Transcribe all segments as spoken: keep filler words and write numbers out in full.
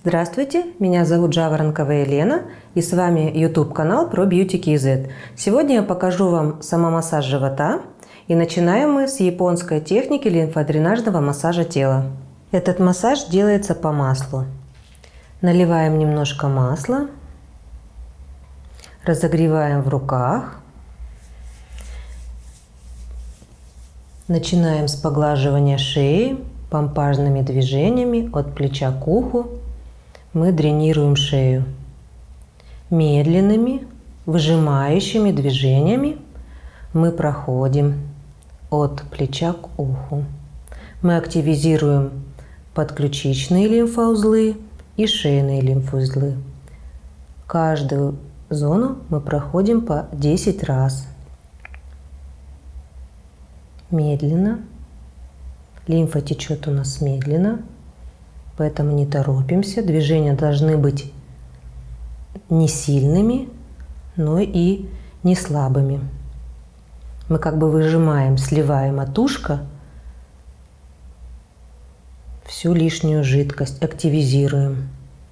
Здравствуйте, меня зовут Жаворонкова Елена, и с вами YouTube канал про Beauty кей зет. Сегодня я покажу вам самомассаж живота, и начинаем мы с японской техники лимфодренажного массажа тела. Этот массаж делается по маслу. Наливаем немножко масла, разогреваем в руках, начинаем с поглаживания шеи помпажными движениями от плеча к уху. Мы дренируем шею медленными, выжимающими движениями. Мы проходим от плеча к уху. Мы активизируем подключичные лимфоузлы и шейные лимфоузлы. Каждую зону мы проходим по десять раз. Медленно. Лимфа течет у нас медленно. Поэтому не торопимся. Движения должны быть не сильными, но и не слабыми. Мы как бы выжимаем, сливаем от ушка всю лишнюю жидкость, активизируем.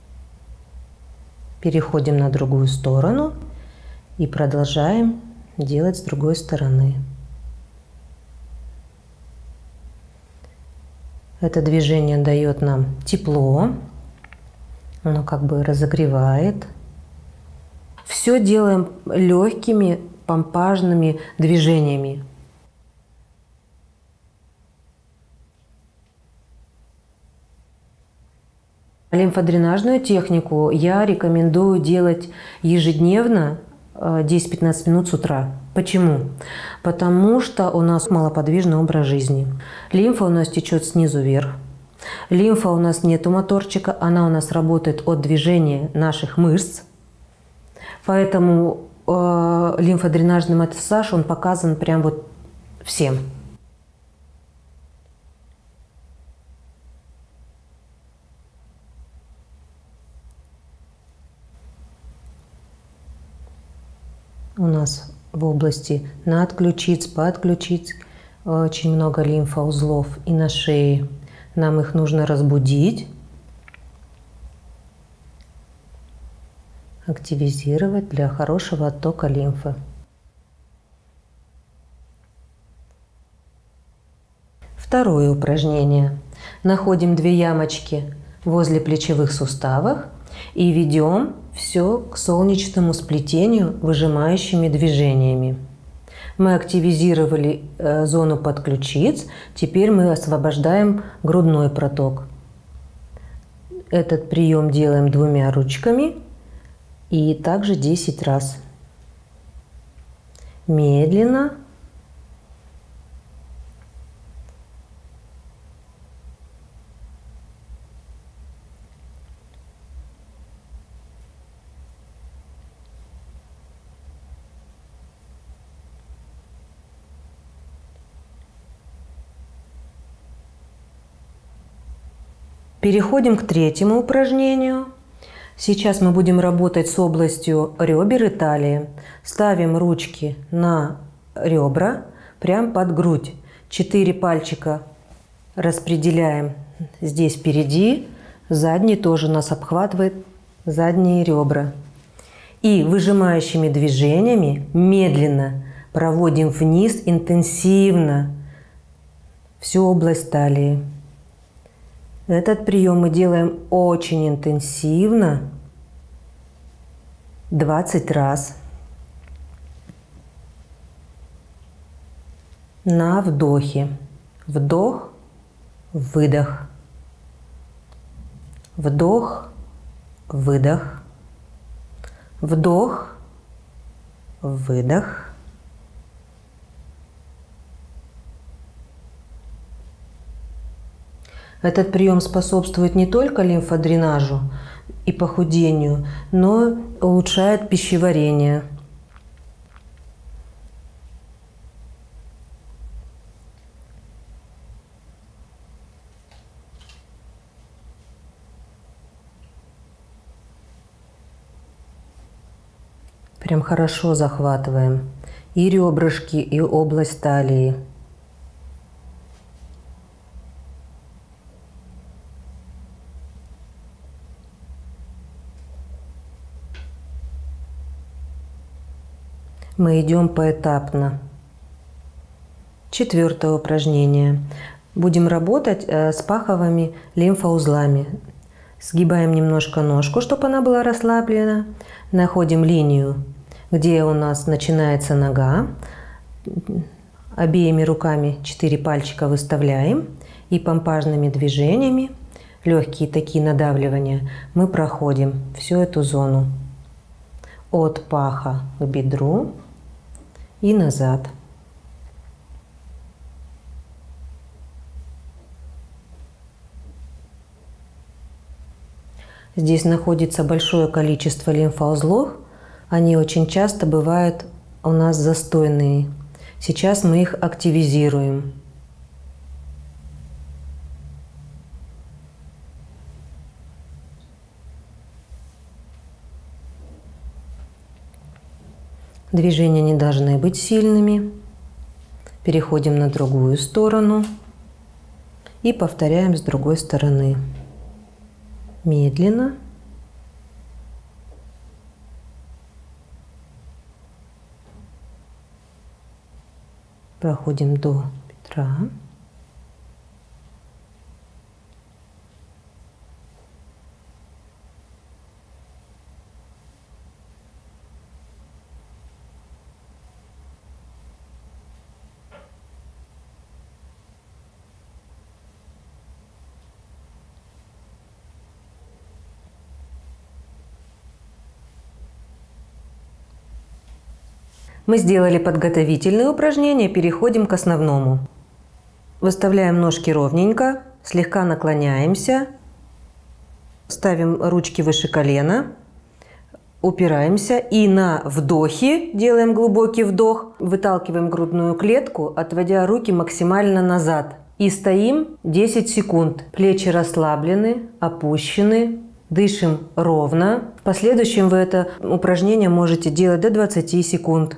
Переходим на другую сторону и продолжаем делать с другой стороны. Это движение дает нам тепло, оно как бы разогревает. Все делаем легкими помпажными движениями. Лимфодренажную технику я рекомендую делать ежедневно десять-пятнадцать минут с утра. Почему? Потому что у нас малоподвижный образ жизни. Лимфа у нас течет снизу вверх. Лимфа у нас нету моторчика, она у нас работает от движения наших мышц. Поэтому э, лимфодренажный массаж, он показан прям вот всем. У нас в области над ключиц, под ключиц очень много лимфоузлов, и на шее. Нам их нужно разбудить, активизировать для хорошего оттока лимфы. Второе упражнение. Находим две ямочки возле плечевых суставов и ведем все к солнечному сплетению выжимающими движениями. Мы активизировали э, зону подключиц, теперь мы освобождаем грудной проток. Этот прием делаем двумя ручками и также десять раз. Медленно. Переходим к третьему упражнению. Сейчас мы будем работать с областью ребер и талии. Ставим ручки на ребра, прям под грудь. Четыре пальчика распределяем здесь впереди. Задний тоже нас обхватывает задние ребра. И выжимающими движениями медленно проводим вниз интенсивно всю область талии. Этот прием мы делаем очень интенсивно, двадцать раз. На вдохе. Вдох, выдох. Вдох, выдох. Вдох, выдох. Этот прием способствует не только лимфодренажу и похудению, но улучшает пищеварение. Прям хорошо захватываем и ребрышки, и область талии. Мы идем поэтапно. Четвертое упражнение. Будем работать с паховыми лимфоузлами. Сгибаем немножко ножку, чтобы она была расслаблена. Находим линию, где у нас начинается нога. Обеими руками четыре пальчика выставляем. И помпажными движениями, легкие такие надавливания, мы проходим всю эту зону. От паха к бедру и назад. Здесь находится большое количество лимфоузлов. Они очень часто бывают у нас застойные. Сейчас мы их активизируем. Движения не должны быть сильными. Переходим на другую сторону и повторяем с другой стороны. Медленно. Проходим до бедра. Мы сделали подготовительные упражнения, переходим к основному. Выставляем ножки ровненько, слегка наклоняемся, ставим ручки выше колена, упираемся и на вдохе делаем глубокий вдох, выталкиваем грудную клетку, отводя руки максимально назад. И стоим десять секунд. Плечи расслаблены, опущены. Дышим ровно. В последующем вы это упражнение можете делать до двадцати секунд.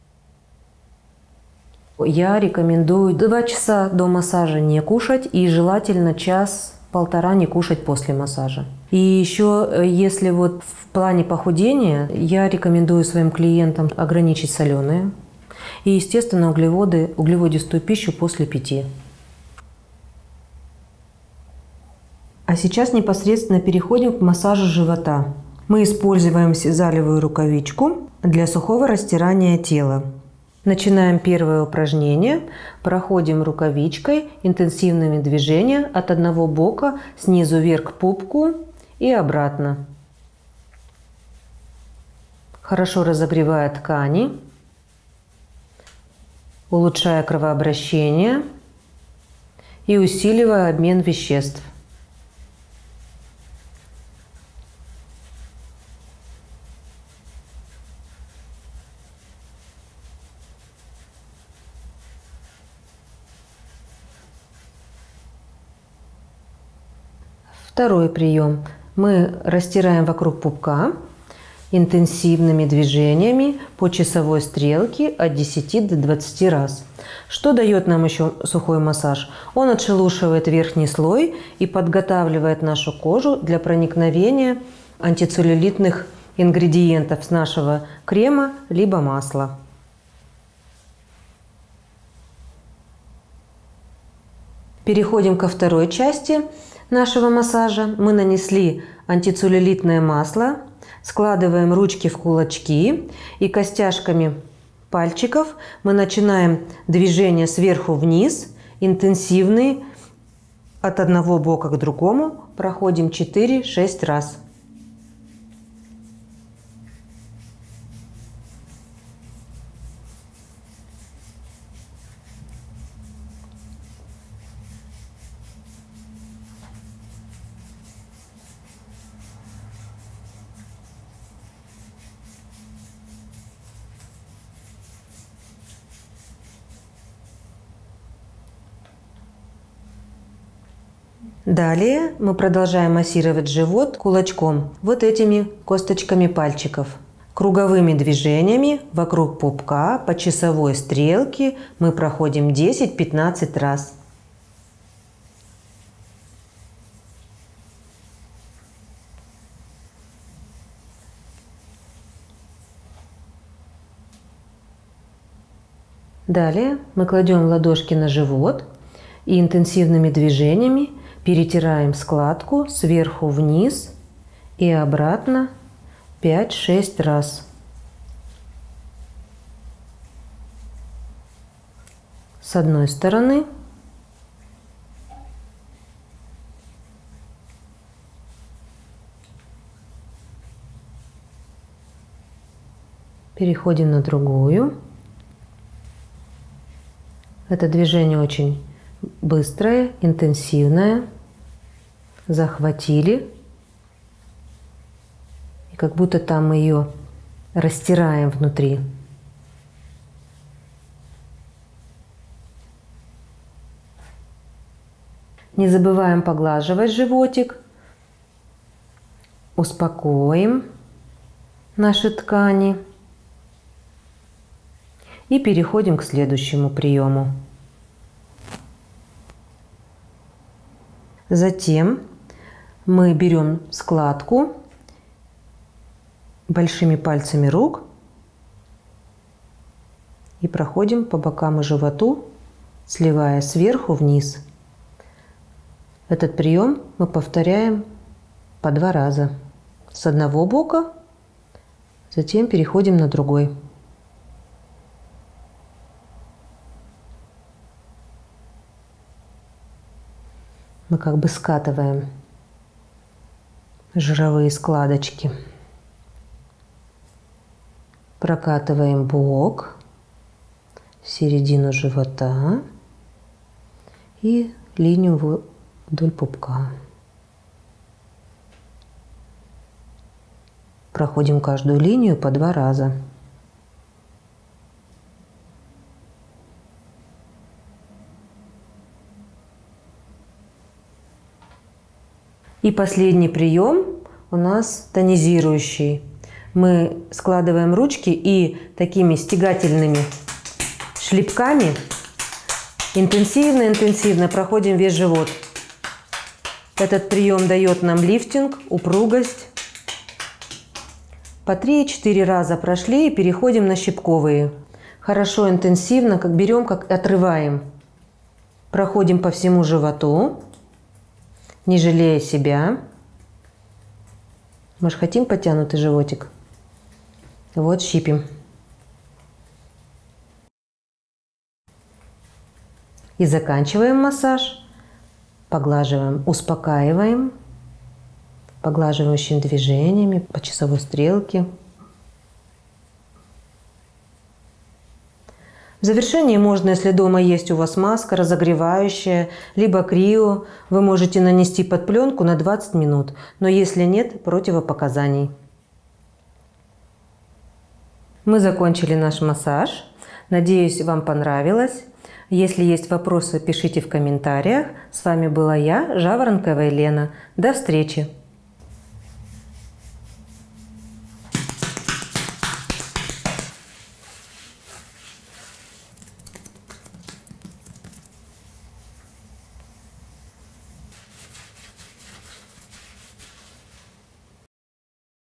Я рекомендую два часа до массажа не кушать и желательно час-полтора не кушать после массажа. И еще, если вот в плане похудения, я рекомендую своим клиентам ограничить соленые и, естественно, углеводы, углеводистую пищу после пяти. А сейчас непосредственно переходим к массажу живота. Мы используем сизалевую рукавичку для сухого растирания тела. Начинаем первое упражнение. Проходим рукавичкой интенсивными движениями от одного бока снизу вверх к пупку и обратно. Хорошо разогревая ткани, улучшая кровообращение и усиливая обмен веществ. Второй прием. Мы растираем вокруг пупка интенсивными движениями по часовой стрелке от десяти до двадцати раз. Что дает нам еще сухой массаж? Он отшелушивает верхний слой и подготавливает нашу кожу для проникновения антицеллюлитных ингредиентов с нашего крема либо масла. Переходим ко второй части нашего массажа. Мы нанесли антицеллюлитное масло, складываем ручки в кулачки и костяшками пальчиков мы начинаем движение сверху вниз, интенсивный, от одного бока к другому, проходим четыре-шесть раз. Далее мы продолжаем массировать живот кулачком, вот этими косточками пальчиков. Круговыми движениями вокруг пупка по часовой стрелке мы проходим десять-пятнадцать раз. Далее мы кладем ладошки на живот и интенсивными движениями перетираем складку сверху вниз и обратно пять-шесть раз. С одной стороны. Переходим на другую. Это движение очень быстрое, интенсивное. Захватили. И как будто там мы ее растираем внутри. Не забываем поглаживать животик. Успокоим наши ткани. И переходим к следующему приему. Затем мы берем складку большими пальцами рук и проходим по бокам и животу, сливая сверху вниз. Этот прием мы повторяем по два раза. С одного бока, затем переходим на другой. Мы как бы скатываем жировые складочки. Прокатываем бок, середину живота и линию вдоль пупка. Проходим каждую линию по два раза. И последний прием у нас тонизирующий. Мы складываем ручки и такими стягательными шлепками интенсивно-интенсивно проходим весь живот. Этот прием дает нам лифтинг, упругость. По три-четыре раза прошли и переходим на щипковые. Хорошо, интенсивно, как берем, как отрываем. Проходим по всему животу, не жалея себя. Мы же хотим подтянутый животик. Вот щипим. И заканчиваем массаж. Поглаживаем, успокаиваем. Поглаживающими движениями по часовой стрелке. В завершении можно, если дома есть у вас маска разогревающая, либо крио, вы можете нанести под пленку на двадцать минут, но если нет, противопоказаний. Мы закончили наш массаж. Надеюсь, вам понравилось. Если есть вопросы, пишите в комментариях. С вами была я, Жаворонкова Елена. До встречи!